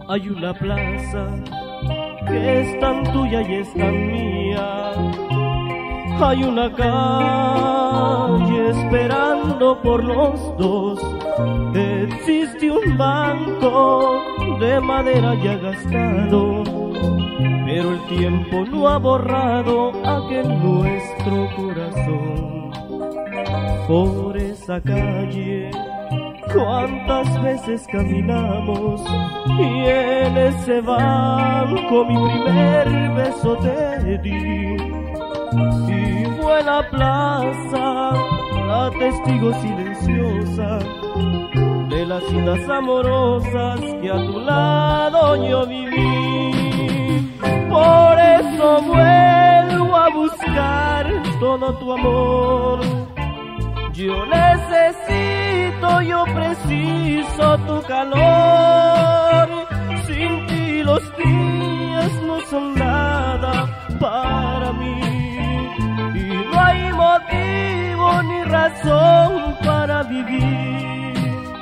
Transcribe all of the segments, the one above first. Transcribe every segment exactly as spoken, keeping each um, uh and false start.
Hay una plaza que es tan tuya y es tan mía. Hay una calle esperando por los dos. Existe un banco de madera ya gastado, pero el tiempo no ha borrado aquel nuestro corazón. Por esa calle cuántas veces caminamos, y en ese banco mi primer beso te di. Y fue la plaza la testigo silenciosa de las citas amorosas que a tu lado yo viví. Por eso vuelvo a buscar todo tu amor. Yo necesito, yo preciso tu calor. Sin ti los días no son nada para mí, y no hay motivo ni razón para vivir.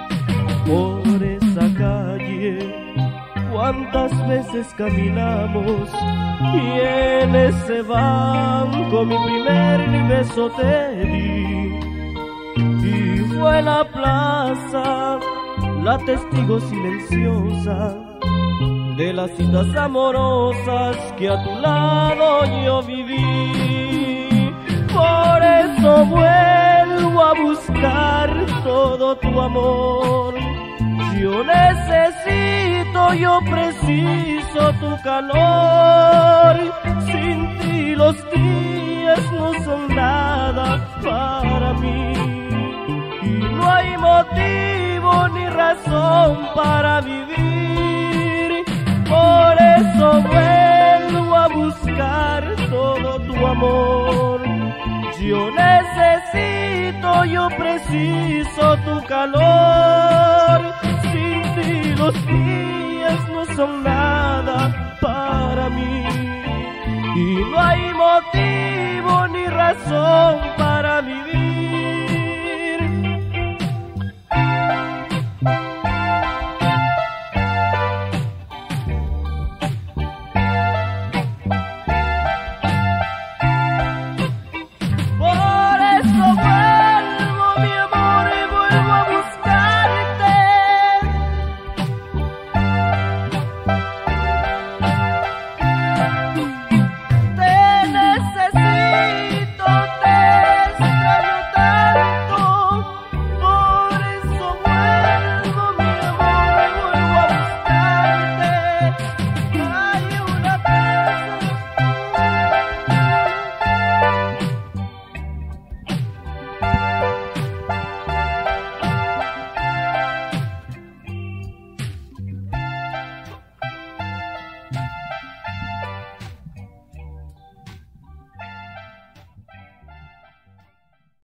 Por esa calle cuántas veces caminamos, y en ese banco mi primer beso te di. Y fue la plaza la testigo silenciosa de las citas amorosas que a tu lado yo viví. Por eso vuelvo a buscar todo tu amor. Yo necesito, yo preciso tu calor. Sin ti los días no son nada para mí, y no hay motivo ni razón para vivir. Por eso vuelvo a buscar todo tu amor. Yo necesito, yo preciso tu calor. Sin ti los días no son nada para mí, y no hay motivo ni razón para